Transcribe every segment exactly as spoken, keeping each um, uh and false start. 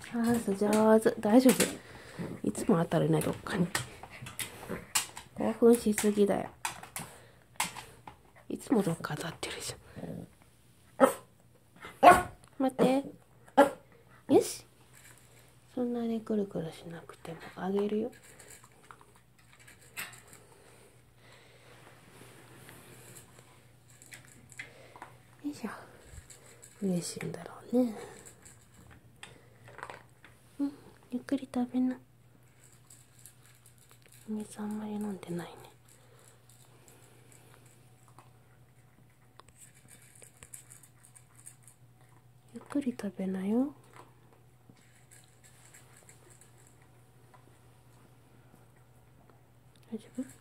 あー上手。大丈夫。いつも当たるね、どっかに。興奮しすぎだよ。いつもどっか当たってるじゃん。待って。よし。そんなにくるくるしなくてもあげるよ。よいしょ。嬉しいんだろうね。うん、ゆっくり食べな。お水あんまり飲んでないね。ゆっくり食べなよ。大丈夫？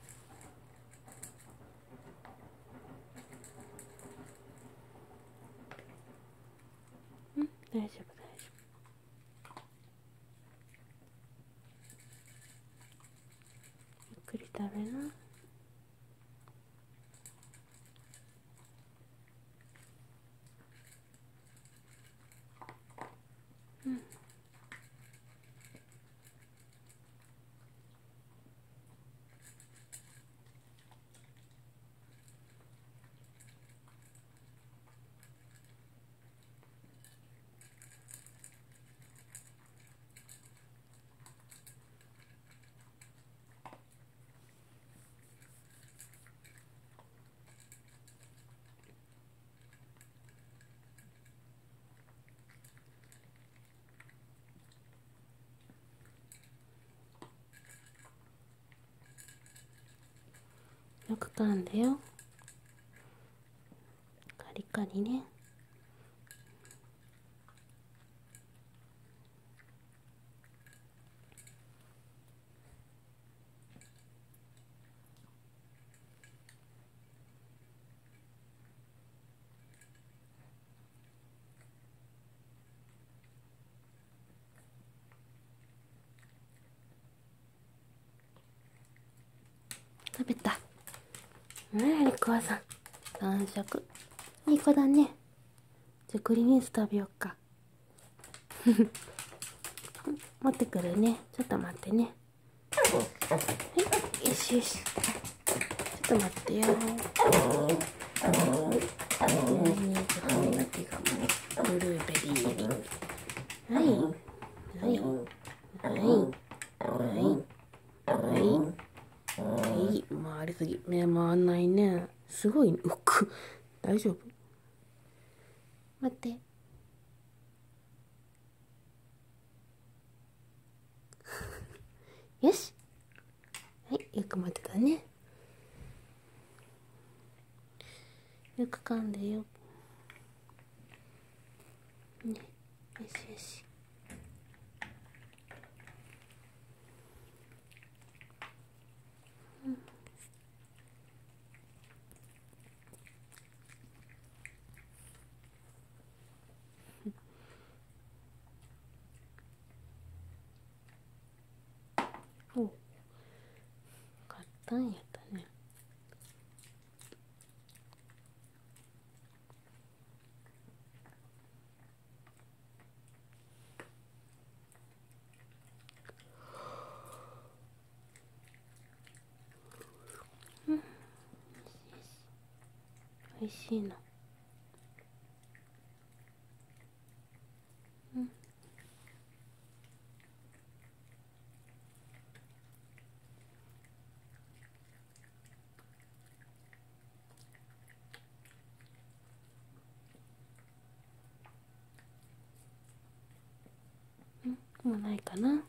うん、大丈夫大丈夫。ゆっくり食べな。うん。よく噛んでよ。カリカリね。食べた。ねえ、リコワさん。完食。いい子だね。じゃあ、グリーンミス食べようか。持ってくるね。ちょっと待ってね。はい、よしよし。ちょっと待ってよ。ブルーベリー。はい。はい。はい。はい。はい。はい。回りすぎ。目回んないね。すごい、うく。大丈夫？待って。よし。はい。よく待ってたね。よく噛んでよ。ね。よしよし。うん。おう。買ったんやったね。うん。おいしいの。うん。うん、もうないかな。うん。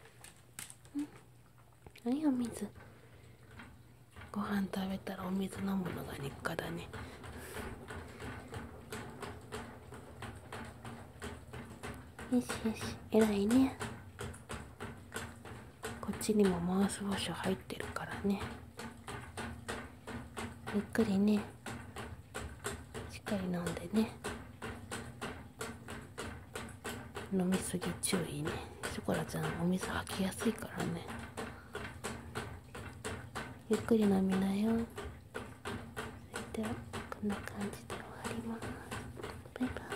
はい、お水。ご飯食べたらお水飲むのが日課だね。よしよし、偉いね。こっちにもマウスウォッシュ入ってるからね。ゆっくりね。しっかり飲んでね。飲みすぎ注意ね。ショコラちゃんお水吐きやすいからね。ゆっくり飲みなよ。それではこんな感じで終わります。バイバイ。